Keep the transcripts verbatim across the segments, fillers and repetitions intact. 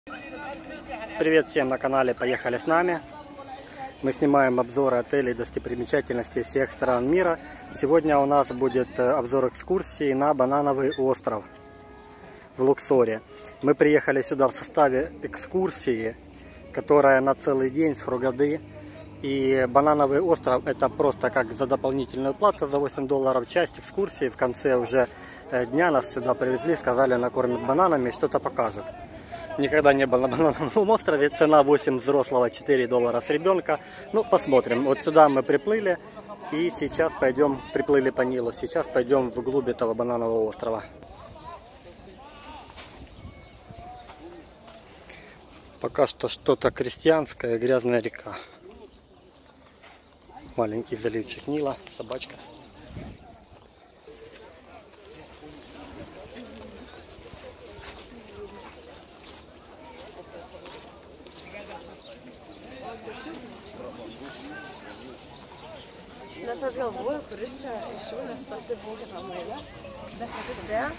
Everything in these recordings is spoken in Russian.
Привет всем на канале «Поехали с нами». Мы снимаем обзоры отелей, достопримечательностей всех стран мира. Сегодня у нас будет обзор экскурсии на Банановый остров в Луксоре. Мы приехали сюда в составе экскурсии, которая на целый день с Хургады. И Банановый остров — это просто как за дополнительную плату за восемь долларов часть экскурсии. В конце уже дня нас сюда привезли, сказали, накормят бананами и что-то покажут. Никогда не был на Банановом острове. Цена восемь взрослого, четыре доллара с ребенка. Ну, посмотрим. Вот сюда мы приплыли. И сейчас пойдем, приплыли по Нилу. Сейчас пойдем вглубь этого Бананового острова. Пока что что-то крестьянское, грязная река. Маленький заливчик Нила, собачка. Das hat ja wohl Gerüchte, ich schon, dass das der Bogen am Meer. Das ist der.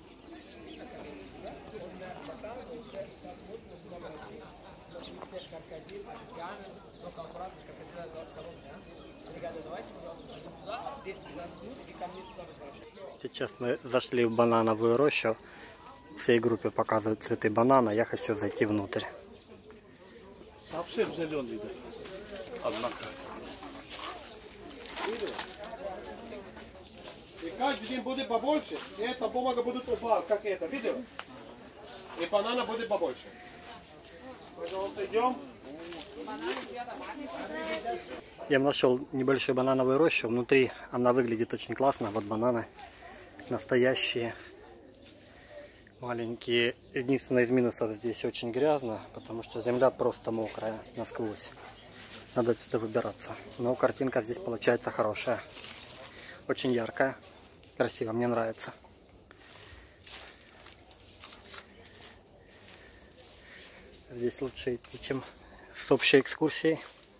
Сейчас мы зашли в банановую рощу. Всей группе показывают цветы банана. Я хочу зайти внутрь. Вообще зеленый, да. Однако. И каждый день будет побольше, и эта бумага будет упасть, как это, видел? И банана будет побольше. Пожалуйста, идем. Я нашел небольшую банановую рощу. Внутри она выглядит очень классно. Вот бананы настоящие, маленькие. Единственное из минусов, здесь очень грязно, потому что земля просто мокрая насквозь. Надо отсюда выбираться. Но картинка здесь получается хорошая. Очень яркая. Красиво, мне нравится. Здесь лучше идти, чем с общей экскурсией.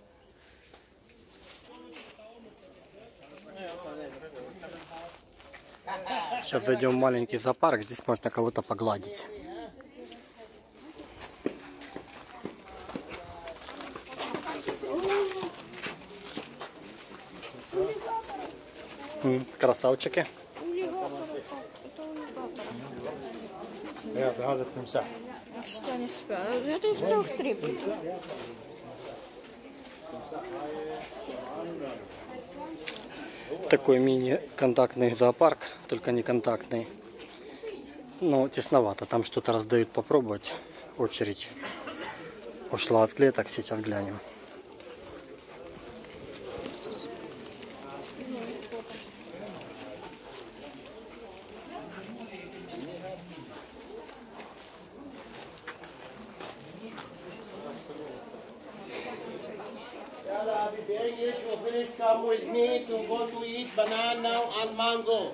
Сейчас зайдем в маленький зоопарк. Здесь можно кого-то погладить. Красавчики. Что они спят? Это их целых три. Такой мини-контактный зоопарк, только не контактный. Но тесновато, там что-то раздают попробовать. Очередь ушла от клеток, сейчас глянем. Come with me to go to eat banana and mango.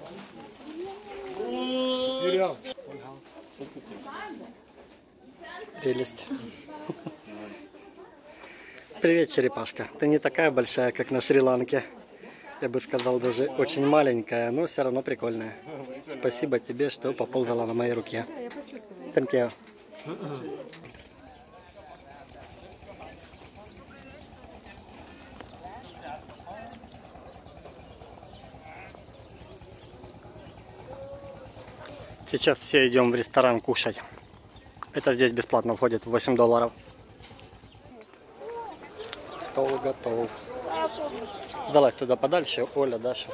Прелесть. Привет, черепашка. Ты не такая большая, как на Шри-Ланке. Я бы сказал, даже очень маленькая, но все равно прикольная. Спасибо тебе, что поползала на моей руке. Thank you. Сейчас все идем в ресторан кушать. Это здесь бесплатно входит, восемь долларов. Готов, готов. Сдалась туда подальше, Оля, Даша.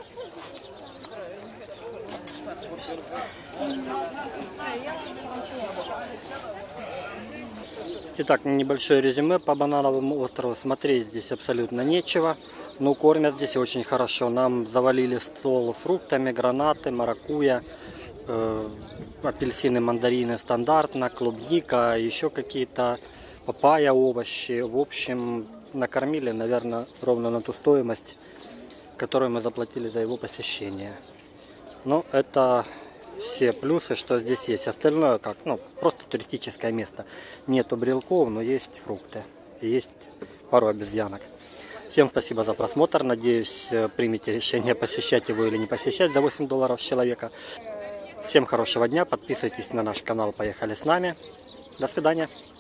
Итак, небольшое резюме по Банановому острову. Смотреть здесь абсолютно нечего. Но кормят здесь очень хорошо. Нам завалили стол фруктами, гранаты, маракуйя. Апельсины, мандарины стандартно, клубника, еще какие-то папайя, овощи. В общем, накормили, наверное, ровно на ту стоимость, которую мы заплатили за его посещение. Но это все плюсы, что здесь есть. Остальное как, ну, просто туристическое место. Нету брелков, но есть фрукты. И есть пару обезьянок. Всем спасибо за просмотр. Надеюсь, примете решение, посещать его или не посещать за восемь долларов с человека. Всем хорошего дня, подписывайтесь на наш канал «Поехали с нами». До свидания.